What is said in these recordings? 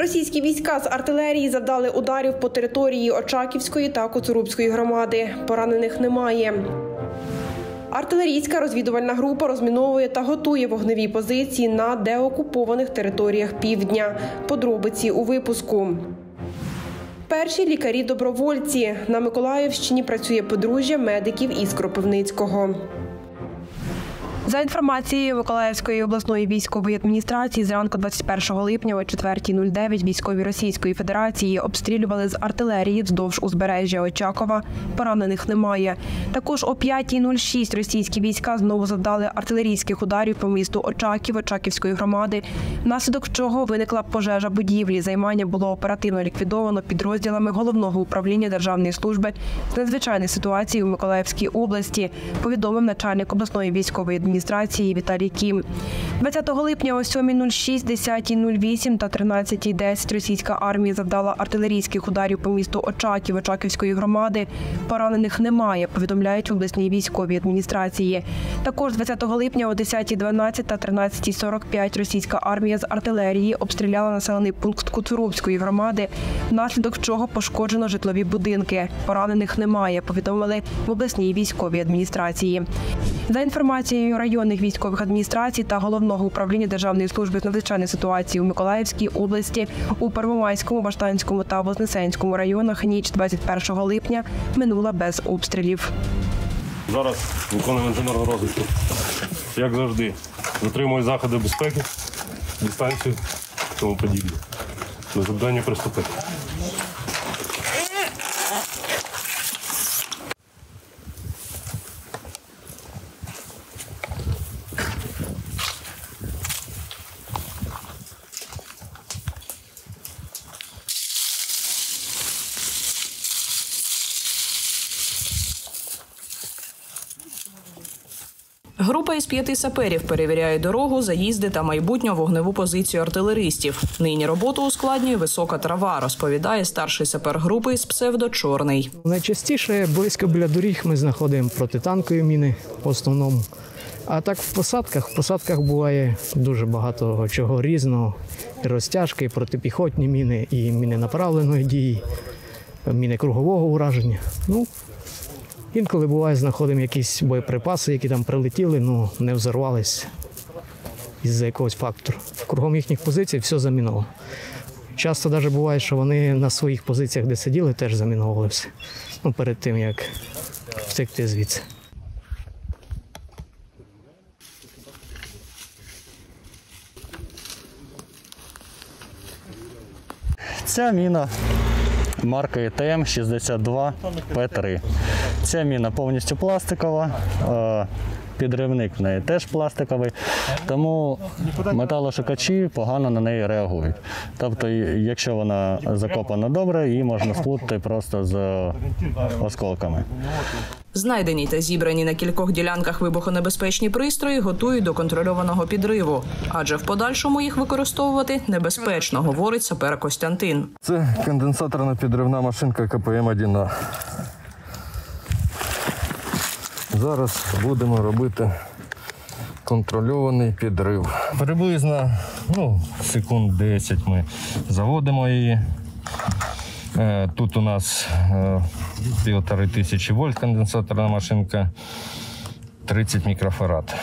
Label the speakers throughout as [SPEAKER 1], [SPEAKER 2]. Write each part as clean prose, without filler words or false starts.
[SPEAKER 1] Російські війська з артилерії завдали ударів по території Очаківської та Коцурубської громади. Поранених немає. Артилерійська розвідувальна група розміновує та готує вогневі позиції на деокупованих територіях півдня. Подробиці у випуску. Перші лікарі-добровольці. На Миколаївщині працює подружжя медиків із Кропивницького. За інформацією Миколаївської обласної військової адміністрації, зранку 21 липня о 4:09 військові Російської Федерації обстрілювали з артилерії вздовж узбережжя Очакова. Поранених немає. Також о 5:06 російські війська знову завдали артилерійських ударів по місту Очаків Очаківської громади, внаслідок чого виникла пожежа будівлі. Займання було оперативно ліквідовано підрозділами Головного управління Державної служби з надзвичайних ситуацій у Миколаївській області, повідомив начальник обласної військової адміністрації Віталій Кім. 20 липня о 7:06, 10:08 та 13:10 російська армія завдала артилерійських ударів по місту Очаків Очаківської громади. Поранених немає, повідомляють в обласній військовій адміністрації. Також 20 липня о 10:12 та 13:45 російська армія з артилерії обстріляла населений пункт Коцурубської громади, внаслідок чого пошкоджено житлові будинки. Поранених немає, повідомили в обласній військовій адміністрації. За інформацією районних військових адміністрацій та Головного управління Державної служби з надзвичайних ситуацій у Миколаївській області, у Первомайському, Баштанському та Вознесенському районах ніч 21 липня минула без обстрілів.
[SPEAKER 2] Зараз виконуємо інженерну розвідку. Як завжди, дотримуємо заходи безпеки, дистанцію і тому подібне. До завдання приступити.
[SPEAKER 3] Група із 5 саперів перевіряє дорогу, заїзди та майбутню вогневу позицію артилеристів. Нині роботу ускладнює висока трава, розповідає старший сапер групи з псевдо «Чорний».
[SPEAKER 4] Найчастіше близько біля доріг ми знаходимо протитанкові міни в основному. А так в посадках буває дуже багато чого різного. І розтяжки, і протипіхотні міни, і міни направленої дії, міни кругового ураження. Інколи буває, знаходимо якісь боєприпаси, які там прилетіли, не взорвались із-за якогось фактору. Кругом їхніх позицій все заміновано. Часто навіть буває, що вони на своїх позиціях, де сиділи, теж заміновували все. Перед тим, як втекти звідси.
[SPEAKER 5] Ця міна марки ТМ-62П3. Ця міна повністю пластикова, підривник в неї теж пластиковий, тому металошукачі погано на неї реагують. Тобто, якщо вона закопана добре, її можна сплутати просто з осколками.
[SPEAKER 3] Знайдені та зібрані на кількох ділянках вибухонебезпечні пристрої готують до контрольованого підриву. Адже в подальшому їх використовувати небезпечно, говорить сапер Костянтин.
[SPEAKER 6] Це конденсаторна підривна машинка КПМ-1А. Зараз будемо робити контрольований підрив. Приблизно секунд 10 ми заводимо її. Тут у нас 1500 вольт конденсаторна машинка, 30 мікрофарад.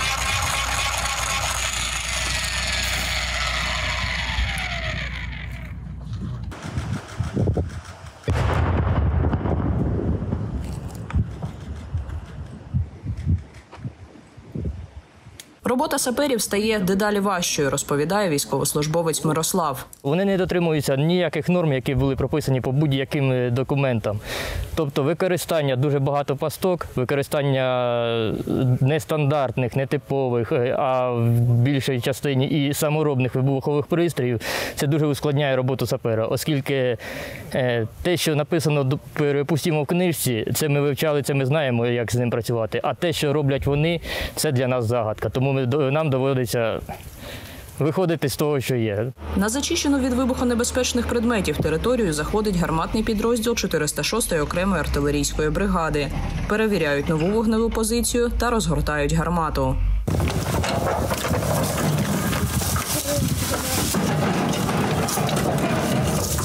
[SPEAKER 3] Робота саперів стає дедалі важчою, розповідає військовослужбовець Мирослав.
[SPEAKER 7] Вони не дотримуються ніяких норм, які були прописані по будь-яким документам. Тобто використання дуже багато пасток, використання нестандартних, нетипових, а в більшій частині і саморобних вибухових пристроїв – це дуже ускладняє роботу сапера, оскільки те, що написано, припустимо, в книжці, це ми вивчали, це ми знаємо, як з ним працювати, а те, що роблять вони, це для нас загадка. Тому нам доводиться виходити з того, що є.
[SPEAKER 3] На зачищену від вибухонебезпечних предметів територію заходить гарматний підрозділ 406-ї окремої артилерійської бригади. Перевіряють нову вогневу позицію та розгортають гармату.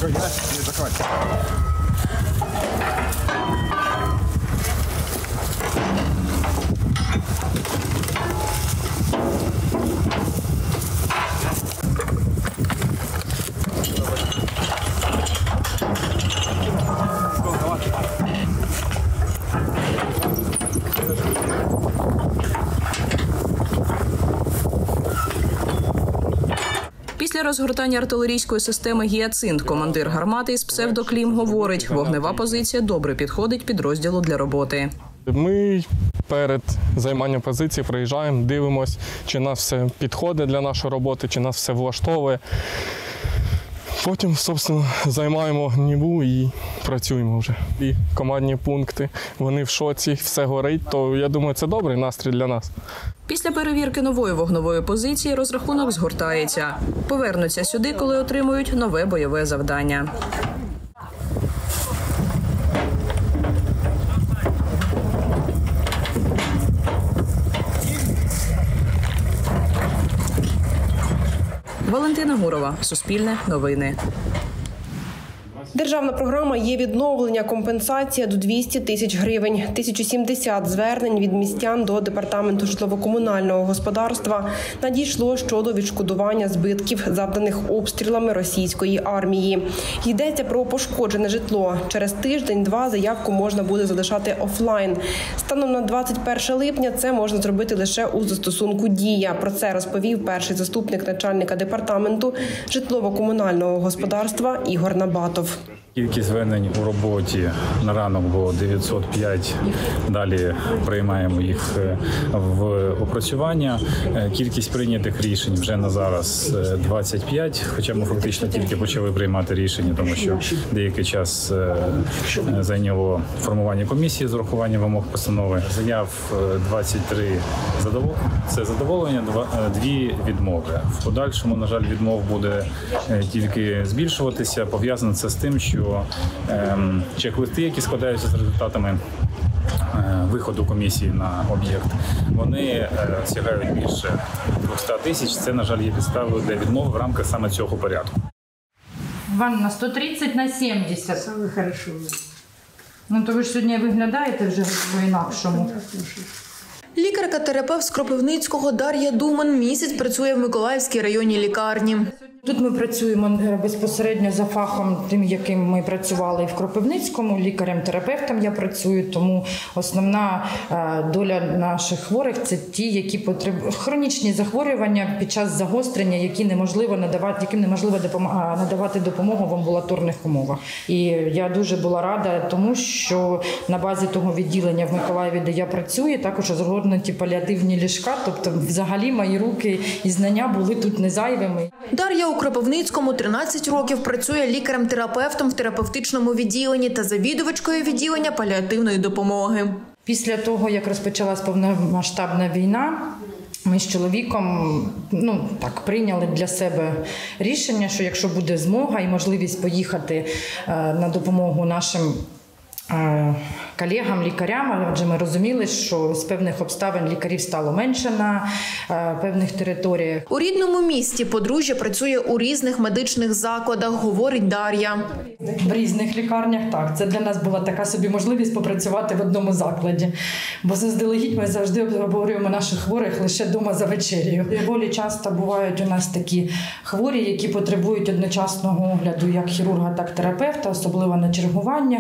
[SPEAKER 3] Після розгортання артилерійської системи «Гіацинт» командир гармати із псевдоклім говорить, вогнева позиція добре підходить підрозділу для роботи.
[SPEAKER 8] Ми перед займанням позиції приїжджаємо, дивимося, чи нас все підходить для нашої роботи, чи нас все влаштовує. Потім, собственно, займаємо гніву і працюємо вже. І командні пункти, вони в шоці, все горить, то я думаю, це добрий настрій для нас.
[SPEAKER 3] Після перевірки нової вогневої позиції розрахунок згортається. Повернуться сюди, коли отримують нове бойове завдання. Валентина Гурова, Суспільне новини.
[SPEAKER 1] Державна програма «Є відновлення», компенсація до 200 тисяч гривень. 1070 звернень від містян до Департаменту житлово-комунального господарства надійшло щодо відшкодування збитків, завданих обстрілами російської армії. Йдеться про пошкоджене житло. Через тиждень-два заявку можна буде залишати офлайн. Станом на 21 липня це можна зробити лише у застосунку «Дія». Про це розповів перший заступник начальника Департаменту житлово-комунального господарства Ігор Набатов.
[SPEAKER 9] Кількість звернень у роботі на ранок було 905, далі приймаємо їх в опрацювання. Кількість прийнятих рішень вже на зараз 25, хоча ми фактично тільки почали приймати рішення, тому що деякий час зайняло формування комісії з урахуванням вимог постанови. Заяв 23 це задоволення, 2 відмови. В подальшому, на жаль, відмов буде тільки збільшуватися. Пов'язано це з тим, що чек-листи, які складаються з результатами виходу комісії на об'єкт, вони сягають більше 200 тисяч. Це, на жаль, є підставою для відмови в рамках саме цього порядку.
[SPEAKER 10] Ванна, 130 на 70. Саме хорошо. Ну, то ви ж сьогодні виглядаєте вже по-інакшому.
[SPEAKER 11] Лікарка-терапевт з Кропивницького Дар'я Думан місяць працює в Миколаївській районній лікарні.
[SPEAKER 10] Тут ми працюємо безпосередньо за фахом, тим, яким ми працювали і в Кропивницькому, лікарем-терапевтом я працюю, тому основна доля наших хворих – це ті, які потребують хронічні захворювання під час загострення, яким неможливо надавати допомогу в амбулаторних умовах. І я дуже була рада тому, що на базі того відділення в Миколаєві, де я працюю, також розгорнуті паліативні ліжка, тобто взагалі мої руки і знання були тут не зайвими.
[SPEAKER 11] Дар'я у Кропивницькому 13 років працює лікарем-терапевтом в терапевтичному відділенні та завідувачкою відділення паліативної допомоги.
[SPEAKER 10] Після того, як розпочалась повномасштабна війна, ми з чоловіком прийняли для себе рішення, що якщо буде змога і можливість поїхати на допомогу нашим колегам, лікарям, адже ми розуміли, що з певних обставин лікарів стало менше на певних територіях.
[SPEAKER 11] У рідному місті подружжя працює у різних медичних закладах, говорить Дар'я.
[SPEAKER 10] В різних лікарнях, так. Це для нас була така собі можливість попрацювати в одному закладі. Бо заздалегідь ми завжди обговорюємо наших хворих лише вдома за вечерею. Доволі часто бувають у нас такі хворі, які потребують одночасного огляду як хірурга, так і терапевта, особливо на чергуваннях.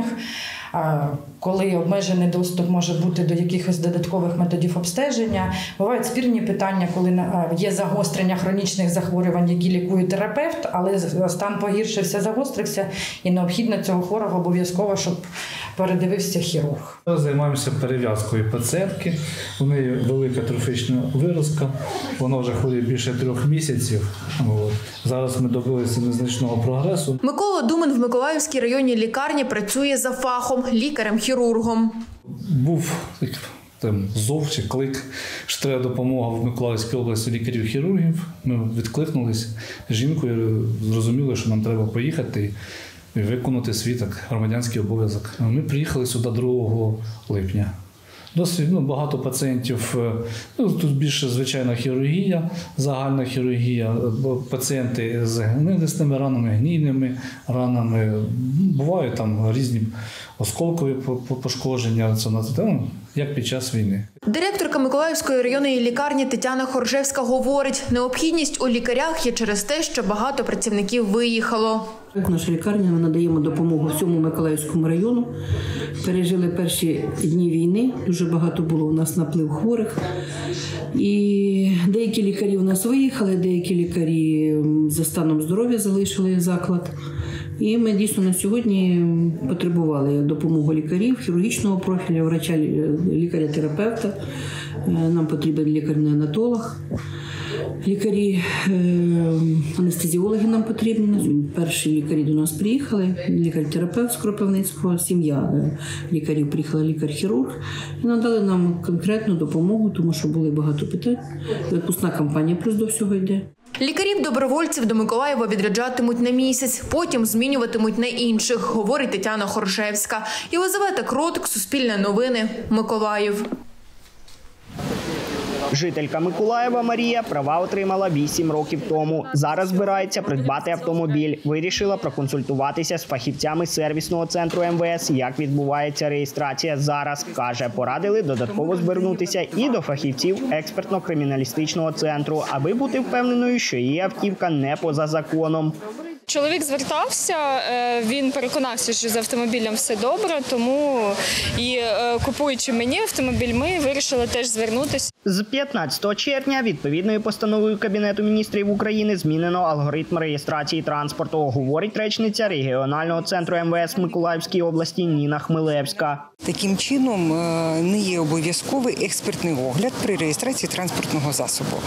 [SPEAKER 10] Коли обмежений доступ може бути до якихось додаткових методів обстеження. Бувають спірні питання, коли є загострення хронічних захворювань, які лікує терапевт, але стан погіршився, загострився, і необхідно цього хворого обов'язково, щоб передивився хірург.
[SPEAKER 12] Займаємося перев'язкою пацієнтки. У неї велика трофічна виразка, вона вже хворіє більше 3 місяців. Зараз ми добилися незначного прогресу.
[SPEAKER 11] Микола Думан в Миколаївській районній лікарні працює за фахом – лікарем-хірургом.
[SPEAKER 12] Був зов чи клик, що треба допомога в Миколаївській області лікарів-хірургів. Ми відкликнулися з жінкою, зрозуміли, що нам треба поїхати і виконати свій громадянський обов'язок. Ми приїхали сюди 2 липня. Досить багато пацієнтів, тут більше звичайна хірургія, загальна хірургія, пацієнти з гнилисними ранами, гнійними ранами, бувають там різні осколкові пошкодження, як під час війни.
[SPEAKER 11] Директорка Миколаївської районної лікарні Тетяна Хоржевська говорить, необхідність у лікарях є через те, що багато працівників виїхало.
[SPEAKER 13] Наша лікарня, ми надаємо допомогу всьому Миколаївському району. Пережили перші дні війни, дуже багато було у нас наплив хворих. І деякі лікарі у нас виїхали, деякі лікарі за станом здоров'я залишили заклад. І ми дійсно на сьогодні потребували допомоги лікарів, хірургічного профілю, врача, лікаря-терапевта. Нам потрібен лікар-неонатолог. Лікарі, анестезіологи нам потрібні. Перші лікарі до нас приїхали, лікар-терапевт з Кропивницького, сім'я лікарів приїхала, лікар-хірург. І надали нам конкретну допомогу, тому що були багато питань. Відпускна кампанія плюс до всього йде.
[SPEAKER 11] Лікарів-добровольців до Миколаєва відряджатимуть на місяць, потім змінюватимуть на інших, говорить Тетяна Хоржевська. Єлизавета Кротик, Суспільне новини, Миколаїв.
[SPEAKER 14] Жителька Миколаєва Марія права отримала 8 років тому. Зараз збирається придбати автомобіль. Вирішила проконсультуватися з фахівцями сервісного центру МВС, як відбувається реєстрація зараз. Каже, порадили додатково звернутися і до фахівців експертно-криміналістичного центру, аби бути впевненою, що її автівка не поза законом.
[SPEAKER 15] Чоловік звертався, він переконався, що з автомобілем все добре, тому і купуючи мені автомобіль, ми вирішили теж звернутися.
[SPEAKER 14] З 15 червня відповідною постановою Кабінету міністрів України змінено алгоритм реєстрації транспорту, говорить речниця регіонального центру МВС в Миколаївській області Ніна Хмелевська.
[SPEAKER 16] Таким чином, не є обов'язковий експертний огляд при реєстрації транспортного засобу.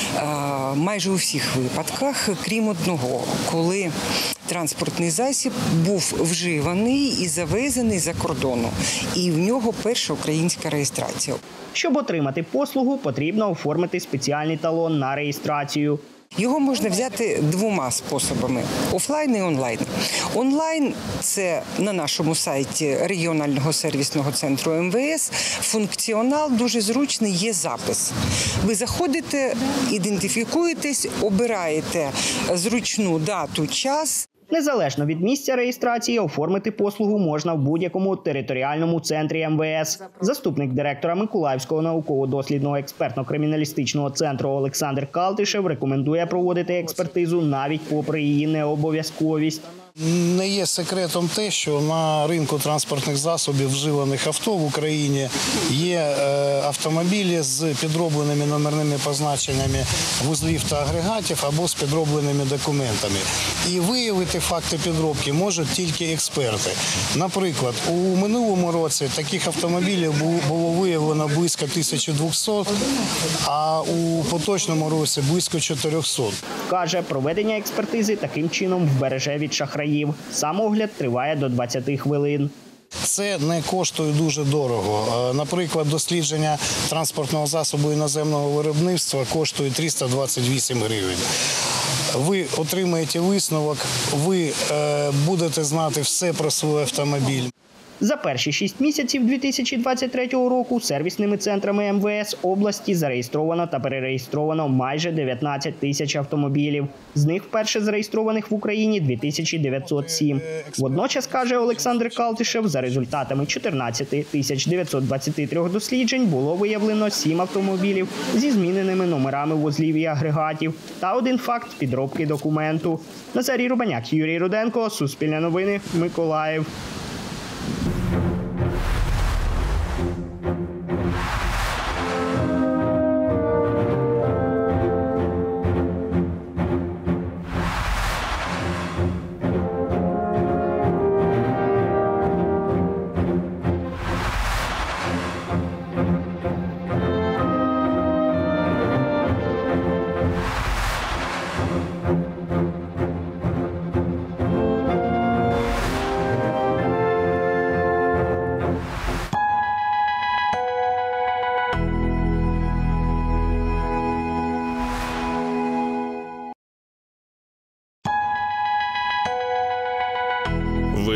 [SPEAKER 16] Майже у всіх випадках, крім одного, коли транспортний засіб був вживаний і завезений за кордону. І в нього перша українська реєстрація.
[SPEAKER 14] Щоб отримати послугу, потрібно оформити спеціальний талон на реєстрацію.
[SPEAKER 16] Його можна взяти двома способами – офлайн і онлайн. Онлайн – це на нашому сайті регіонального сервісного центру МВС. Функціонал дуже зручний, є запис. Ви заходите, ідентифікуєтесь, обираєте зручну дату, час.
[SPEAKER 14] Незалежно від місця реєстрації, оформити послугу можна в будь-якому територіальному центрі МВС. Заступник директора Миколаївського науково-дослідного експертно-криміналістичного центру Олександр Калтишев рекомендує проводити експертизу навіть попри її необов'язковість.
[SPEAKER 17] Не є секретом те, що на ринку транспортних засобів вживаних авто в Україні є автомобілі з підробленими номерними позначеннями вузлів та агрегатів або з підробленими документами. І виявити факти підробки можуть тільки експерти. Наприклад, у минулому році таких автомобілів було виявлено близько 1200, а у поточному році близько 400.
[SPEAKER 14] Каже, проведення експертизи таким чином вбереже від шахраїв. Сам огляд триває до 20 хвилин.
[SPEAKER 17] Це не коштує дуже дорого. Наприклад, дослідження транспортного засобу іноземного виробництва коштує 328 гривень. Ви отримаєте висновок, ви будете знати все про свій автомобіль.
[SPEAKER 14] За перші 6 місяців 2023 року сервісними центрами МВС області зареєстровано та перереєстровано майже 19 тисяч автомобілів. З них вперше зареєстрованих в Україні 2907. Водночас, каже Олександр Калтишев, за результатами 14 923 досліджень було виявлено 7 автомобілів зі зміненими номерами вузлів і агрегатів та 1 факт підробки документу. Назарій Рубаняк, Юрій Руденко, Суспільне новини, Миколаїв.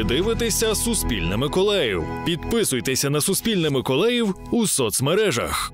[SPEAKER 18] Ви дивитеся «Суспільне Миколаїв». Підписуйтеся на «Суспільне Миколаїв» у соцмережах.